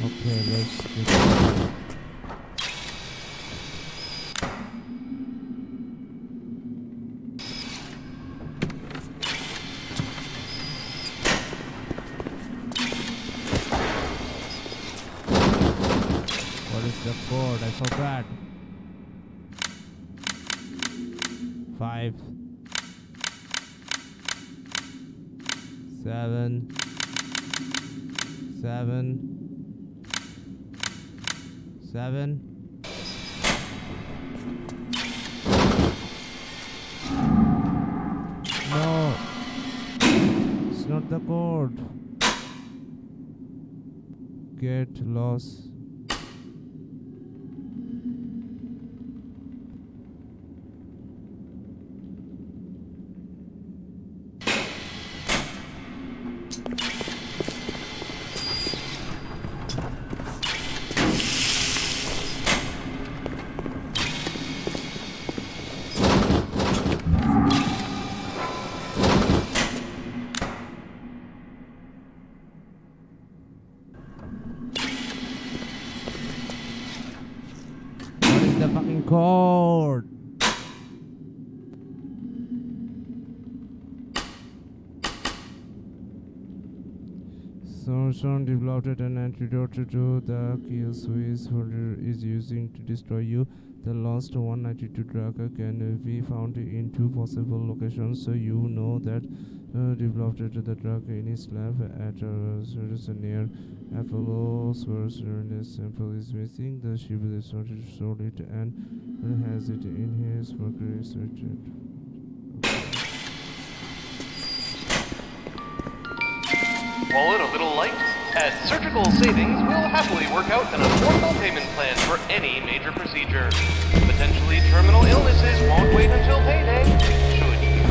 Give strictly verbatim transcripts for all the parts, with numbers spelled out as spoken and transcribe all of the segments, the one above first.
Okay, let's do that. What is the code? I forgot. Five, seven, seven, seven. No, it's not the code. Get lost. The fucking code. So someone developed an antidote to the kill switch holder is using to destroy you. The lost one ninety-two drug can be found in two possible locations, so you know that uh, developed the drug in his lab at uh, near Apollo's first the sample is missing. The ship is sorted, sold it, and has it in his worker research. Wallet a little light? At Surgical Savings, we'll happily work out an affordable payment plan for any major procedure. Potentially terminal illnesses won't wait until payday, should you?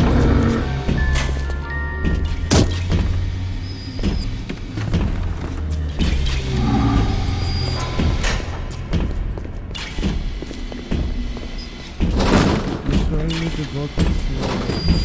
Destroying me to go to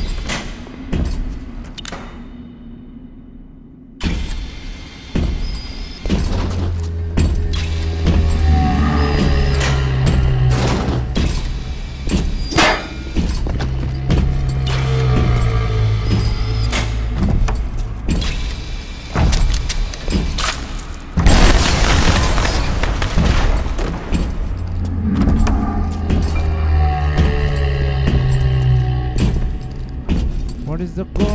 What is the code?